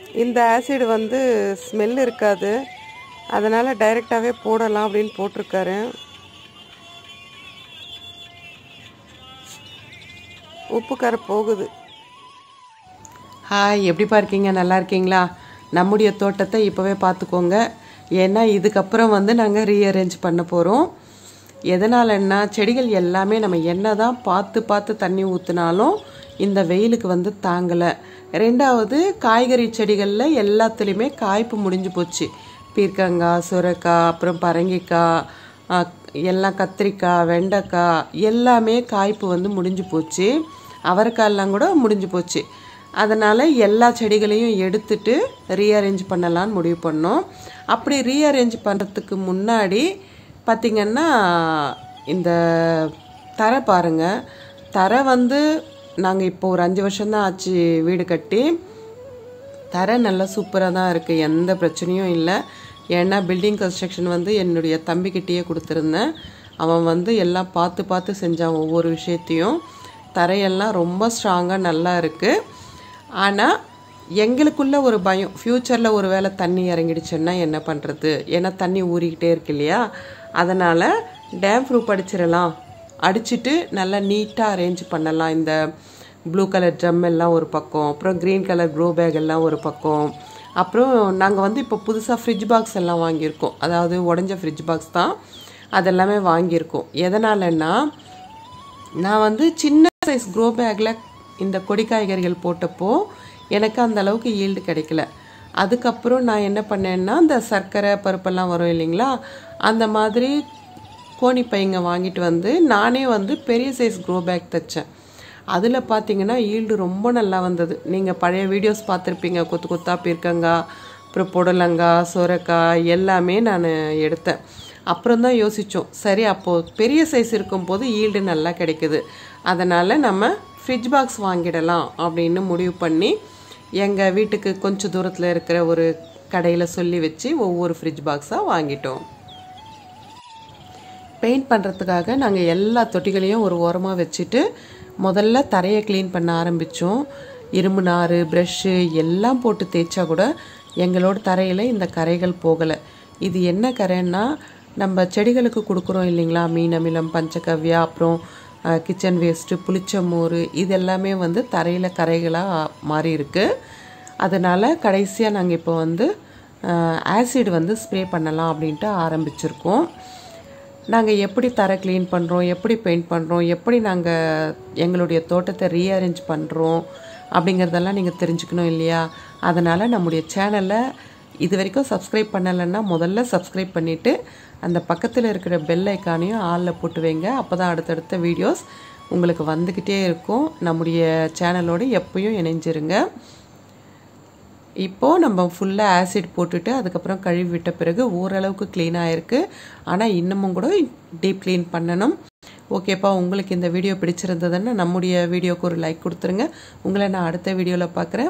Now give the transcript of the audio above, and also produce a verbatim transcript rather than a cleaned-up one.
இந்த ஆசிட் வந்து ஸ்மெல் இருக்காது, அதனால் டைரெக்டாகவே போடலாம் அப்படின்னு போட்டிருக்காரு. உப்பு கரை போகுது. ஹாய், எப்படிப்பா இருக்கீங்க? நல்லா இருக்கீங்களா? நம்முடைய தோட்டத்தை இப்போவே பார்த்துக்கோங்க. ஏன்னா இதுக்கப்புறம் வந்து நாங்கள் ரீஅரேஞ்ச் பண்ண போகிறோம். எதனாலன்னா செடிகள் எல்லாமே நம்ம என்ன தான் பார்த்து பார்த்து தண்ணி ஊற்றினாலும் இந்த வெயிலுக்கு வந்து தாங்கலை. ரெண்டாவது, காய்கறி செடிகளில் எல்லாத்துலேயுமே காய்ப்பு முடிஞ்சு போச்சு. பீர்க்கங்காய், சுரைக்காய், அப்புறம் பரங்கிக்காய், எல்லாம் கத்திரிக்காய், வெண்டைக்காய் எல்லாமே காய்ப்பு வந்து முடிஞ்சு போச்சு. அவரைக்காயெல்லாம் கூட முடிஞ்சு போச்சு. அதனால் எல்லா செடிகளையும் எடுத்துட்டு ரீஅரேஞ்ச் பண்ணலான்னு முடிவு பண்ணோம். அப்படி ரீஅரேஞ்ச் பண்ணுறதுக்கு முன்னாடி பார்த்திங்கன்னா இந்த தரை பாருங்கள். தரை வந்து நாங்கள் இப்போ ஒரு அஞ்சு வருஷம்தான் ஆச்சு வீடு கட்டி. தரை நல்லா சூப்பராக தான் இருக்குது, எந்த பிரச்சனையும் இல்லை. ஏன்னா பில்டிங் கன்ஸ்ட்ரக்ஷன் வந்து என்னுடைய தம்பிக்கிட்டேயே கொடுத்துருந்தேன். அவன் வந்து எல்லாம் பார்த்து பார்த்து செஞ்சான் ஒவ்வொரு விஷயத்தையும். தரையெல்லாம் ரொம்ப ஸ்ட்ராங்காக நல்லா இருக்குது. ஆனால் எங்களுக்குள்ள ஒரு பயம், ஃப்யூச்சரில் ஒரு வேளை தண்ணி இறங்கிடுச்சுன்னா என்ன பண்ணுறது? ஏன்னா தண்ணி ஊறிக்கிட்டே இருக்கு இல்லையா? அதனால் டேம் ப்ரூஃப் அடிச்சிடலாம், அடிச்சுட்டு நல்லா நீட்டாக அரேஞ்ச் பண்ணலாம். இந்த ப்ளூ கலர் ட்ரம் எல்லாம் ஒரு பக்கம், அப்புறம் க்ரீன் கலர் க்ரோ பேக் எல்லாம் ஒரு பக்கம். அப்புறம் நாங்கள் வந்து இப்போ புதுசாக ஃப்ரிட்ஜ் பாக்ஸ் எல்லாம் வாங்கியிருக்கோம். அதாவது உடஞ்ச ஃப்ரிட்ஜ் பாக்ஸ் தான், அதெல்லாமே வாங்கியிருக்கோம். எதனாலன்னா நான் வந்து சின்ன சைஸ் க்ரோ பேக்கில் இந்த கொடி காய்கறிகள் போட்டப்போ எனக்கு அந்த அளவுக்கு ஈல்டு கிடைக்கல. அதுக்கப்புறம் நான் என்ன பண்ணேன்னா இந்த சர்க்கரை பருப்பெல்லாம் வரும் இல்லைங்களா, அந்த மாதிரி கோணி பைங்க வாங்கிட்டு வந்து நானே வந்து பெரிய சைஸ் க்ரோ பேக் தைச்சேன். அதில் பார்த்தீங்கன்னா ஈல்டு ரொம்ப நல்லா வந்தது. நீங்கள் பழைய வீடியோஸ் பார்த்துருப்பீங்க. கொத்து கொத்தா பீர்க்கங்காய், அப்புறம் புடலங்காய், சுரைக்காய் எல்லாமே நான் எடுத்தேன். அப்புறம் தான் யோசித்தோம், சரி அப்போது பெரிய சைஸ் இருக்கும்போது ஈல்டு நல்லா கிடைக்குது, அதனால் நம்ம ஃப்ரிட்ஜ் பாக்ஸ் வாங்கிடலாம் அப்படின்னு முடிவு பண்ணி எங்கள் வீட்டுக்கு கொஞ்சம் தூரத்தில் இருக்கிற ஒரு கடையில் சொல்லி வச்சு ஒவ்வொரு ஃப்ரிட்ஜ் பாக்ஸாக வாங்கிட்டோம். பெயிண்ட் பண்ணுறதுக்காக நாங்கள் எல்லா தொட்டிகளையும் ஒரு ஓரமாக வச்சுட்டு முதல்ல தரையை க்ளீன் பண்ண ஆரம்பித்தோம். இரும்பு நார், ப்ரெஷ்ஷு எல்லாம் போட்டு தேய்ச்சா கூட எங்களோட தரையில் இந்த கரைகள் போகலை. இது என்ன கரைன்னா, நம்ம செடிகளுக்கு கொடுக்குறோம் இல்லைங்களா, மீன் அமிலம், பஞ்சகவ்யா, அப்புறம் கிச்சன் வேஸ்ட்டு, புளிச்ச மோர், இது எல்லாமே வந்து தரையில் கரைகளாக மாறி இருக்குது. அதனால் கடைசியாக நாங்கள் இப்போ வந்து ஆசிட் வந்து ஸ்ப்ரே பண்ணலாம் அப்படின்ட்டு ஆரம்பிச்சிருக்கோம். நாங்கள் எப்படி தரை க்ளீன் பண்ணுறோம், எப்படி பெயிண்ட் பண்ணுறோம், எப்படி நாங்கள் எங்களுடைய தோட்டத்தை ரீஅரேஞ்ச் பண்ணுறோம் அப்படிங்கிறதெல்லாம் நீங்கள் தெரிஞ்சுக்கணும் இல்லையா? அதனால் நம்முடைய சேனலை இது வரைக்கும் சப்ஸ்கிரைப் பண்ணலைன்னா முதல்ல சப்ஸ்கிரைப் பண்ணிவிட்டு அந்த பக்கத்தில் இருக்கிற பெல் ஐக்கானையும் ஆளில் போட்டு வைங்க. அப்போ தான் அடுத்தடுத்த வீடியோஸ் உங்களுக்கு வந்துக்கிட்டே இருக்கும். நம்முடைய சேனலோடு எப்பயும் இணைஞ்சிருங்க. இப்போது நம்ம ஃபுல்லாக ஆசிட் போட்டுட்டு அதுக்கப்புறம் கழுவி விட்ட பிறகு ஓரளவுக்கு க்ளீனாக இருக்குது. ஆனால் இன்னமும் கூட டீப் க்ளீன் பண்ணணும். ஓகேப்பா, உங்களுக்கு இந்த வீடியோ பிடிச்சிருந்ததுன்னா நம்முடைய வீடியோக்கு ஒரு லைக் கொடுத்துருங்க. உங்களை நான் அடுத்த வீடியோவில் பார்க்குறேன்.